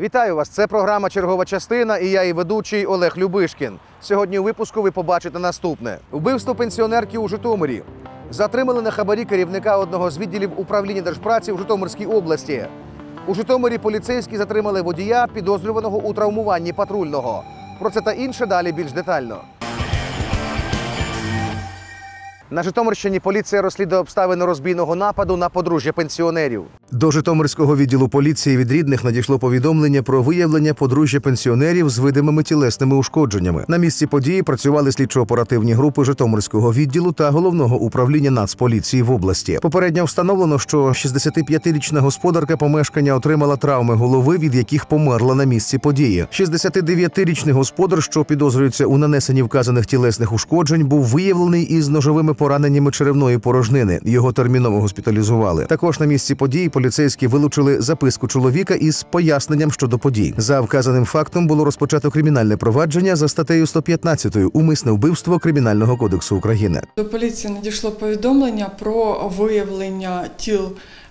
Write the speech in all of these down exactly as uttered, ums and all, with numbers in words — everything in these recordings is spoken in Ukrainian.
Вітаю вас! Це програма «Чергова частина» і я її ведучий Олег Любишкін. Сьогодні у випуску ви побачите наступне. Вбивство пенсіонерки у Житомирі. Затримали на хабарі керівника одного з відділів управління держпраці в Житомирській області. У Житомирі поліцейські затримали водія, підозрюваного у травмуванні патрульного. Про це та інше далі більш детально. На Житомирщині поліція розслідує обставини розбійного нападу на подружжя пенсіонерів. До Житомирського відділу поліції від рідних надійшло повідомлення про виявлення подружжя пенсіонерів з видимими тілесними ушкодженнями. На місці події працювали слідчо-оперативні групи Житомирського відділу та Головного управління Нацполіції в області. Попередньо встановлено, що шістдесятип'ятирічна господарка помешкання отримала травми голови, від яких померла на місці події. шістдесятидев'ятирічний господар, що підозрюється у нанесенні вказаних тілесних ушкоджень, був виявлений із ножовими пораненнями черевної порожнини. Його терміново госпіталізували. Також на місці події поліцейські вилучили записку чоловіка із поясненням щодо подій. За вказаним фактом було розпочато кримінальне провадження за статтею сто п'ятнадцять «Умисне вбивство» Кримінального кодексу України. До поліції надійшло повідомлення про виявлення тіл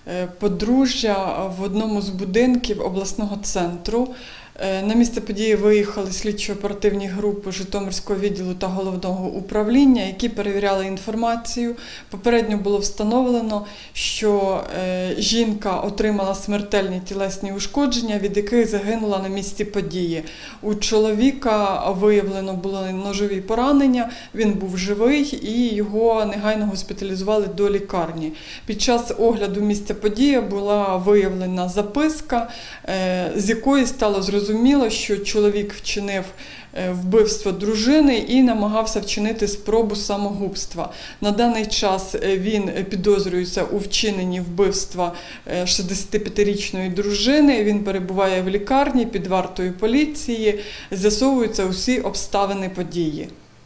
подружжя в одному з будинків обласного центру. На місце події виїхали слідчо-оперативні групи Житомирського відділу та Головного управління, які перевіряли інформацію. Попередньо було встановлено, що жінка отримала смертельні тілесні ушкодження, від яких загинула на місці події. У чоловіка виявлено були ножові поранення, він був живий і його негайно госпіталізували до лікарні. Під час огляду місця події була виявлена записка, з якої стало зрозуміло, Зрозуміло, що чоловік вчинив вбивство дружини і намагався вчинити спробу самогубства. На даний час він підозрюється у вчиненні вбивства шістдесятип'ятирічної дружини. Він перебуває в лікарні під вартою поліції. З'ясовуються усі обставини події.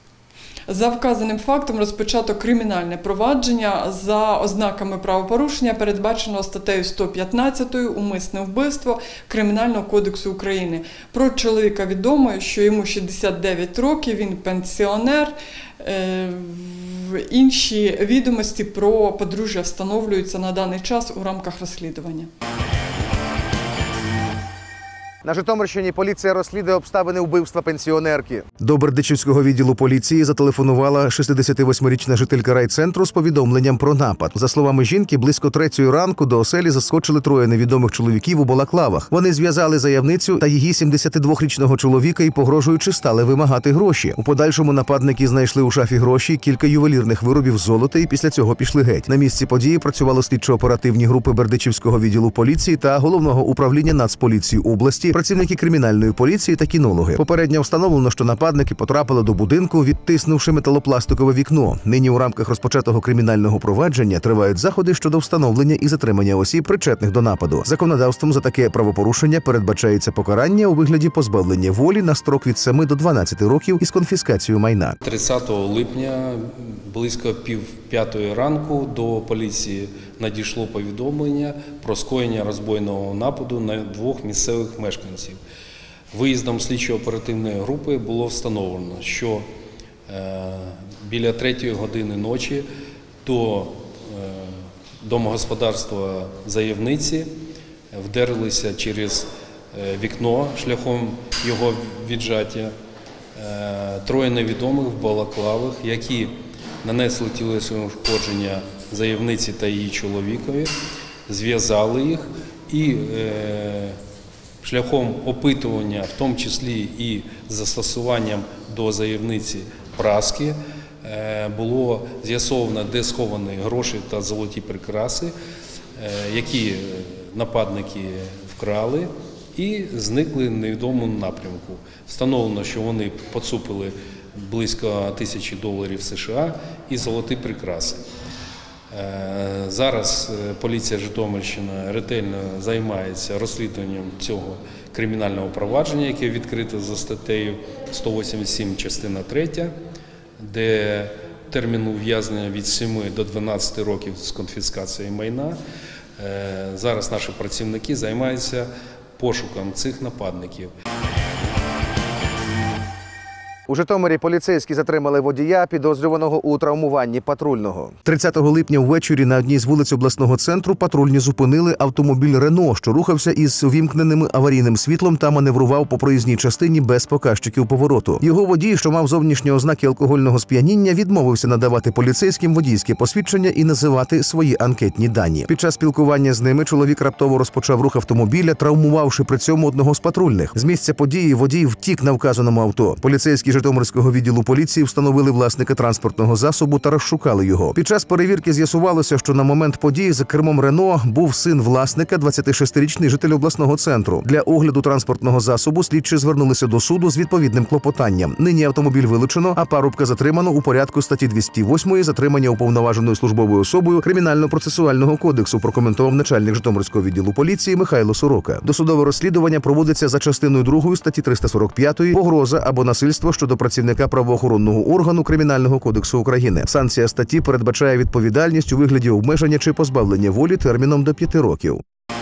За вказаним фактом розпочато кримінальне провадження за ознаками правопорушення, передбаченого статтею сто п'ятнадцять «Умисне вбивство» Кримінального кодексу України. Про чоловіка відомо, що йому шістдесят дев'ять років, він пенсіонер. Інші відомості про подружжя встановлюються на даний час у рамках розслідування. На Житомирщині поліція розслідує обставини вбивства пенсіонерки. До Бердичівського відділу поліції зателефонувала шістдесятивосьмирічна жителька райцентру з повідомленням про напад. За словами жінки, близько третьої ранку до оселі заскочили троє невідомих чоловіків у балаклавах. Вони зв'язали заявницю та її сімдесятидвохрічного чоловіка і, погрожуючи, стали вимагати гроші. У подальшому нападники знайшли у шафі гроші, кілька ювелірних виробів золота і після цього пішли геть. На місці події працювали слідчо-оперативні групи Бердичівського відділу поліції та Головного управління Нацполіції області, працівники кримінальної поліції та кінологи. Попередньо встановлено, що нападники потрапили до будинку, відтиснувши металопластикове вікно. Нині у рамках розпочатого кримінального провадження тривають заходи щодо встановлення і затримання осіб, причетних до нападу. Законодавством за таке правопорушення передбачається покарання у вигляді позбавлення волі на строк від семи до дванадцяти років із конфіскацією майна. тридцятого липня близько пів п'ятої ранку до поліції надійшло повідомлення про скоєння розбійного нападу на двох місцевих мешканців. Виїздом слідчо-оперативної групи було встановлено, що е, біля третьої години ночі до е, домогосподарства заявниці вдерлися через е, вікно шляхом його віджаття е, троє невідомих в балаклавах, які нанесли тілесні ушкодження заявниці та її чоловікові, зв'язали їх і е, шляхом опитування, в тому числі і застосуванням до заявниці праски, е, було з'ясовано, де сховані гроші та золоті прикраси, е, які нападники вкрали і зникли в невідомому напрямку. Встановлено, що вони поцупили близько тисячі доларів США і золоті прикраси. Зараз поліція Житомирщини ретельно займається розслідуванням цього кримінального провадження, яке відкрито за статтею сто вісімдесят сім частина третя, де термін ув'язнення від семи до дванадцяти років з конфіскацією майна. Зараз наші працівники займаються пошуком цих нападників. У Житомирі поліцейські затримали водія, підозрюваного у травмуванні патрульного. тридцятого липня ввечері на одній з вулиць обласного центру патрульні зупинили автомобіль «Рено», що рухався із увімкненим аварійним світлом та маневрував по проїзній частині без показчиків повороту. Його водій, що мав зовнішні ознаки алкогольного сп'яніння, відмовився надавати поліцейським водійське посвідчення і називати свої анкетні дані. Під час спілкування з ними чоловік раптово розпочав рух автомобіля, травмувавши при цьому одного з патрульних. З місця події водій втік на вказаному авто. Поліцейські Житомирського відділу поліції встановили власника транспортного засобу та розшукали його. Під час перевірки з'ясувалося, що на момент події за кермом «Рено» був син власника, двадцятишестирічний житель обласного центру. Для огляду транспортного засобу слідчі звернулися до суду з відповідним клопотанням. Нині автомобіль вилучено, а парубка затримано у порядку статті двісті восьмої «Затримання уповноваженою службовою особою Кримінально-процесуального кодексу», прокоментував начальник Житомирського відділу поліції Михайло Сорока. Досудове розслідування проводиться за частиною другою статті триста сорок п'ятої «Погроза або насильство щодо працівника правоохоронного органу Кримінального кодексу України». Санкція статті передбачає відповідальність у вигляді обмеження чи позбавлення волі терміном до п'яти років.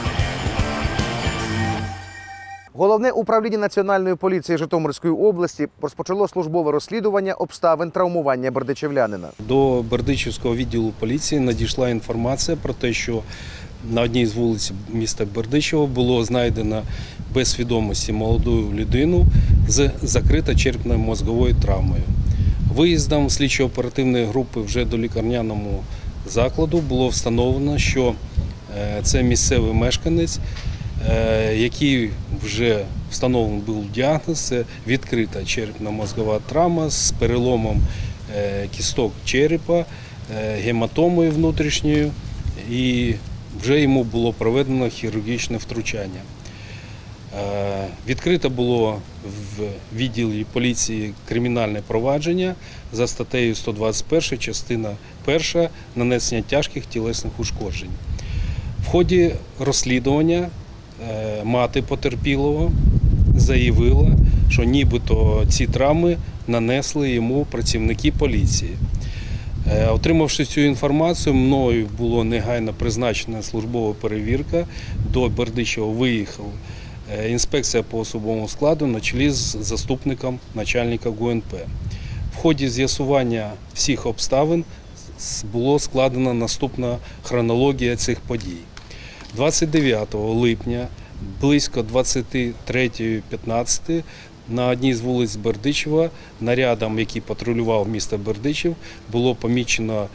Головне управління Національної поліції Житомирської області розпочало службове розслідування обставин травмування бердичівлянина. До Бердичівського відділу поліції надійшла інформація про те, що на одній з вулиць міста Бердичева було знайдено без свідомості молоду людину з закритою черепно-мозговою травмою. Виїздом слідчо-оперативної групи вже до лікарняному закладу було встановлено, що це місцевий мешканець, який вже встановлений був діагноз, це відкрита черепно-мозгова травма з переломом кісток черепа, гематомою внутрішньою, і вже йому було проведено хірургічне втручання. Відкрито було в відділі поліції кримінальне провадження за статтею сто двадцять перша, частина перша, нанесення тяжких тілесних ушкоджень. В ході розслідування мати потерпілого заявила, що нібито ці травми нанесли йому працівники поліції. Отримавши цю інформацію, мною було негайно призначена службова перевірка. До Бердичева виїхав інспекція по особовому складу на чолі з заступником начальника ГУНП. В ході з'ясування всіх обставин було складена наступна хронологія цих подій. двадцять дев'ятого липня близько двадцять третьої п'ятнадцять на одній з вулиць Бердичева нарядом, який патрулював місто Бердичів, було помічено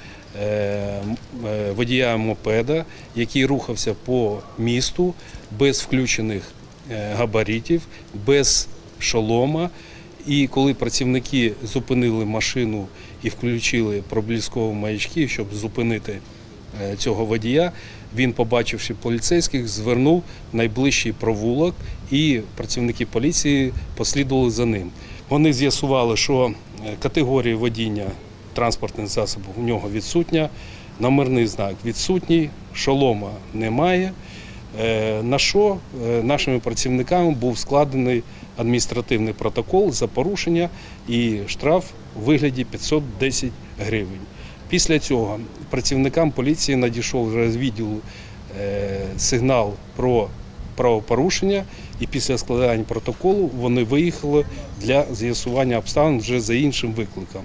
водія мопеда, який рухався по місту без включених габаритів, без шолома. І коли працівники зупинили машину і включили проблискові маячки, щоб зупинити цього водія, він, побачивши поліцейських, звернув в найближчий провулок, і працівники поліції послідували за ним. Вони з'ясували, що категорія водіння транспортних засобів у нього відсутня, номерний знак відсутній, шолома немає, на що нашими працівниками був складений адміністративний протокол за порушення і штраф у вигляді п'ятсот десять гривень. Після цього працівникам поліції надійшов вже з відділу сигнал про правопорушення, і після складання протоколу вони виїхали для з'ясування обставин вже за іншим викликом.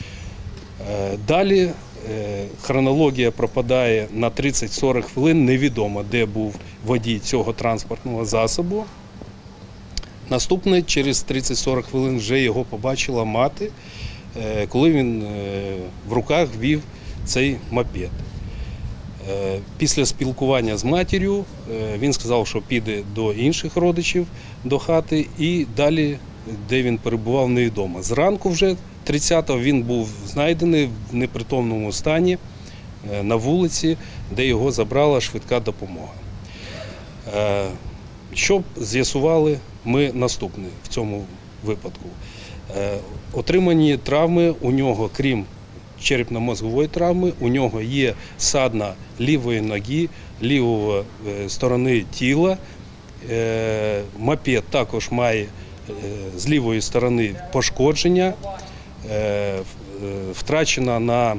Далі хронологія пропадає на тридцять-сорок хвилин, невідомо, де був водій цього транспортного засобу. Наступне, через тридцять-сорок хвилин вже його побачила мати, коли він в руках вів цей мопед. Після спілкування з матір'ю він сказав, що піде до інших родичів, до хати, і далі, де він перебував, невідомо. Зранку вже тридцятого він був знайдений в непритомному стані на вулиці, де його забрала швидка допомога. Що з'ясували ми наступне в цьому випадку? Отримані травми у нього, крім черепно-мозгової травми, у нього є ссадина лівої ноги, лівої сторони тіла. Мопед також має з лівої сторони пошкодження, втрачена на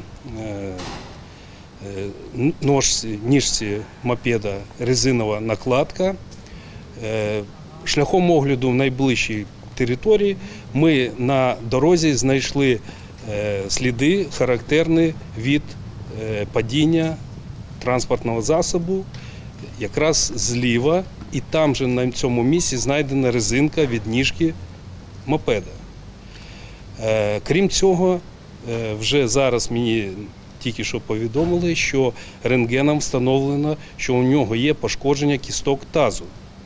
ножці, ніжці мопеда резинова накладка. Шляхом огляду в найближчій території ми на дорозі знайшли сліди, характерні від падіння транспортного засобу якраз зліва, і там же на цьому місці знайдена резинка від ніжки мопеда. Крім цього, вже зараз мені тільки що повідомили, що рентгеном встановлено, що у нього є пошкодження кісток тазу.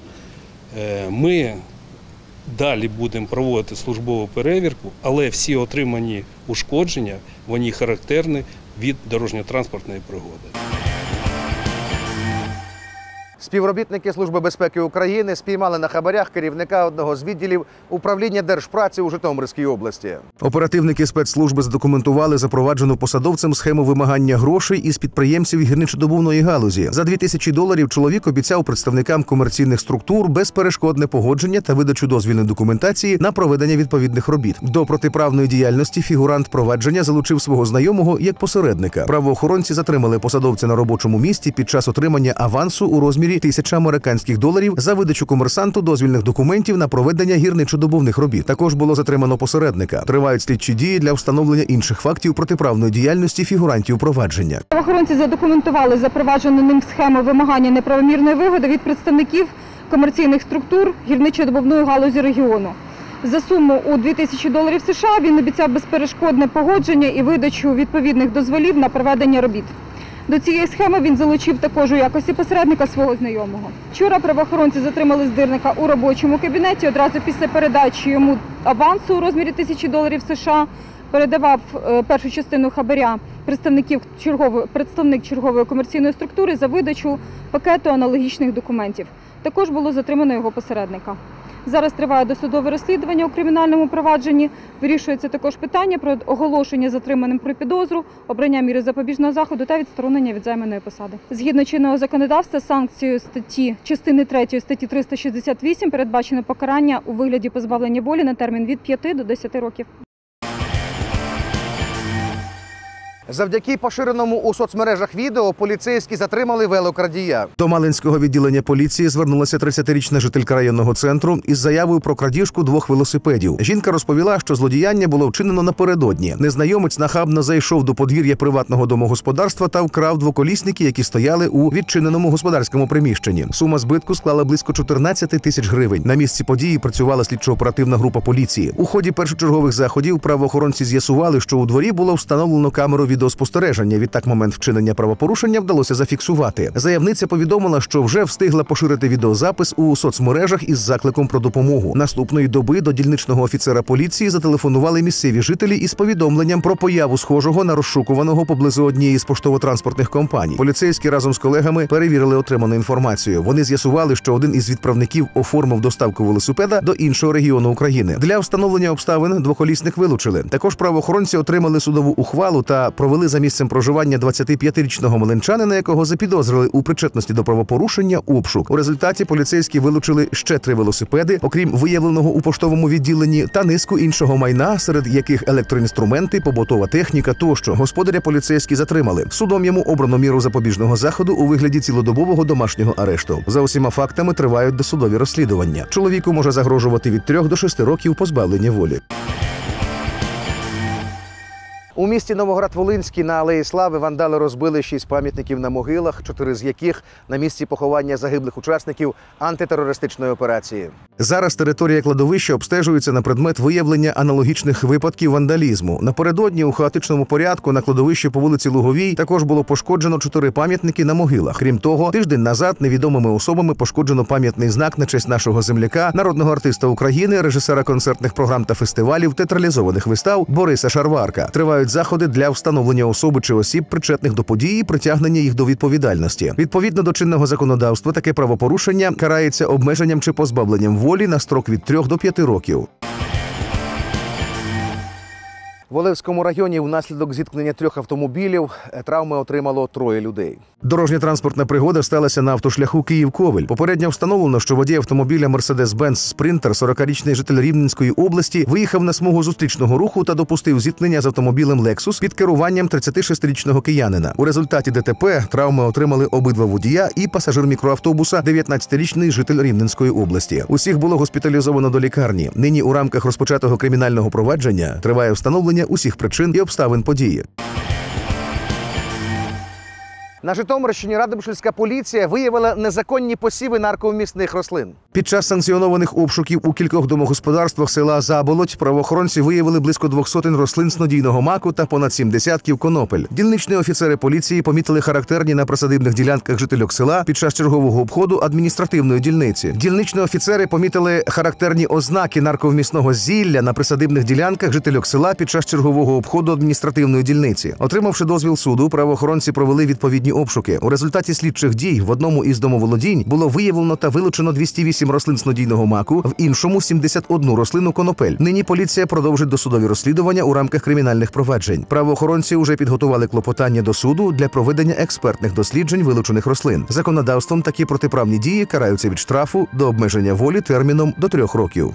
Ми далі будемо проводити службову перевірку, але всі отримані ушкодження, вони характерні від дорожньо-транспортної пригоди. Співробітники Служби безпеки України спіймали на хабарях керівника одного з відділів управління держпраці у Житомирській області. Оперативники спецслужби задокументували запроваджену посадовцем схему вимагання грошей із підприємців гірничодобувної галузі. За дві тисячі доларів чоловік обіцяв представникам комерційних структур безперешкодне погодження та видачу дозвільної документації на проведення відповідних робіт. До протиправної діяльності фігурант провадження залучив свого знайомого як посередника. Правоохоронці затримали посадовця на робочому місці під час отримання авансу у розмірі тисяча американських доларів за видачу комерсанту дозвільних документів на проведення гірничодобувних робіт. Також було затримано посередника. Тривають слідчі дії для встановлення інших фактів протиправної діяльності фігурантів провадження. Правоохоронці задокументували запроваджену ним схему вимагання неправомірної вигоди від представників комерційних структур гірничодобувної галузі регіону. За суму у дві тисячі доларів США він обіцяв безперешкодне погодження і видачу відповідних дозволів на проведення робіт. До цієї схеми він залучив також у якості посередника свого знайомого. Вчора правоохоронці затримали здирника у робочому кабінеті. Одразу після передачі йому авансу у розмірі тисячі доларів США передавав першу частину хабаря представників чергової, представник чергової комерційної структури за видачу пакету аналогічних документів. Також було затримано його посередника. Зараз триває досудове розслідування у кримінальному провадженні. Вирішується також питання про оголошення затриманим про підозру, обрання міри запобіжного заходу та відсторонення від займаної посади. Згідно чинного законодавства, санкцією статті частини третьої статті триста шістдесят вісім передбачено покарання у вигляді позбавлення волі на термін від п'яти до десяти років. Завдяки поширеному у соцмережах відео поліцейські затримали велокрадія. До Малинського відділення поліції звернулася тридцятирічна жителька районного центру із заявою про крадіжку двох велосипедів. Жінка розповіла, що злодіяння було вчинено напередодні. Незнайомець нахабно зайшов до подвір'я приватного домогосподарства та вкрав двоколісники, які стояли у відчиненому господарському приміщенні. Сума збитку склала близько чотирнадцяти тисяч гривень. На місці події працювала слідчо-оперативна група поліції. У ході першочергових заходів правоохоронці з'ясували, що у дворі було встановлено камеру від відеоспостереження. Відтак момент вчинення правопорушення вдалося зафіксувати. Заявниця повідомила, що вже встигла поширити відеозапис у соцмережах із закликом про допомогу. Наступної доби до дільничного офіцера поліції зателефонували місцеві жителі із повідомленням про появу схожого на розшукуваного поблизу однієї з поштово-транспортних компаній. Поліцейські разом з колегами перевірили отриману інформацію. Вони з'ясували, що один із відправників оформив доставку велосипеда до іншого регіону України. Для встановлення обставин двоколісних вилучили. Також правоохоронці отримали судову ухвалу та провели за місцем проживання двадцятип'ятирічного малинчанина, якого запідозрили у причетності до правопорушення, обшук. У результаті поліцейські вилучили ще три велосипеди, окрім виявленого у поштовому відділенні, та низку іншого майна, серед яких електроінструменти, побутова техніка тощо. Господаря поліцейські затримали. Судом йому обрано міру запобіжного заходу у вигляді цілодобового домашнього арешту. За усіма фактами тривають досудові розслідування. Чоловіку може загрожувати від трьох до шести років позбавлення волі. У місті Новоград-Волинський на Алеї Слави вандали розбили шість пам'ятників на могилах, чотири з яких на місці поховання загиблих учасників антитерористичної операції. Зараз територія кладовища обстежується на предмет виявлення аналогічних випадків вандалізму. Напередодні у хаотичному порядку на кладовищі по вулиці Луговій також було пошкоджено чотири пам'ятники на могилах. Крім того, тиждень назад невідомими особами пошкоджено пам'ятний знак на честь нашого земляка, народного артиста України, режисера концертних програм та фестивалів, театралізованих вистав Бориса Шарварка. Тривають заходи для встановлення особи чи осіб, причетних до події, і притягнення їх до відповідальності. Відповідно до чинного законодавства, таке правопорушення карається обмеженням чи позбавленням волі на строк від трьох до п'яти років. В Олевському районі внаслідок зіткнення трьох автомобілів травми отримало троє людей. Дорожньо-транспортна пригода сталася на автошляху Київ-Ковель. Попередньо встановлено, що водій автомобіля Mercedes-Benz Sprinter, сорокарічний житель Рівненської області, виїхав на смугу зустрічного руху та допустив зіткнення з автомобілем Lexus під керуванням тридцятишестирічного киянина. У результаті ДТП травми отримали обидва водія і пасажир мікроавтобуса, дев'ятнадцятирічний житель Рівненської області. Усіх було госпіталізовано до лікарні. Нині у рамках розпочатого кримінального провадження триває встановлення усіх причин і обставин події. На Житомирщині Радомишльська поліція виявила незаконні посіви нарковмісних рослин. Під час санкціонованих обшуків у кількох домогосподарствах села Заболоть правоохоронці виявили близько двох сотень рослин снодійного маку та понад сім десятків конопель. Дільничні офіцери поліції помітили характерні на присадибних ділянках жительок села під час чергового обходу адміністративної дільниці. Дільничні офіцери помітили характерні ознаки нарковмісного зілля на присадибних ділянках жительок села під час чергового обходу адміністративної дільниці. Отримавши дозвіл суду, правоохоронці провели відповідні обшуки. У результаті слідчих дій в одному із домоволодінь було виявлено та вилучено двісті вісім рослин снодійного маку, в іншому – сімдесят одну рослину конопель. Нині поліція продовжить досудові розслідування у рамках кримінальних проваджень. Правоохоронці вже підготували клопотання до суду для проведення експертних досліджень вилучених рослин. Законодавством такі протиправні дії караються від штрафу до обмеження волі терміном до трьох років.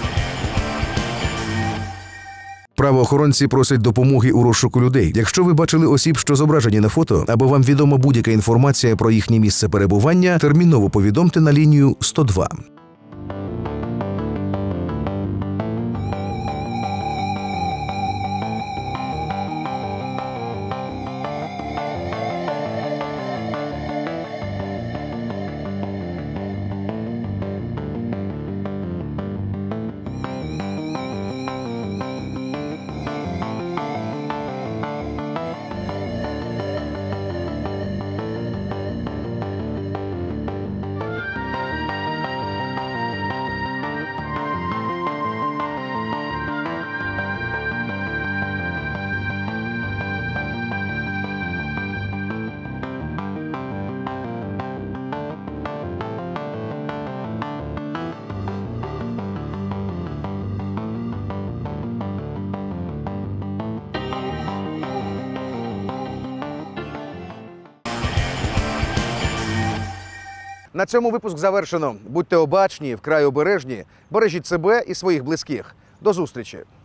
Правоохоронці просять допомоги у розшуку людей. Якщо ви бачили осіб, що зображені на фото, або вам відома будь-яка інформація про їхнє місце перебування, терміново повідомте на лінію сто два. На цьому випуск завершено. Будьте обачні, вкрай обережні, бережіть себе і своїх близьких. До зустрічі!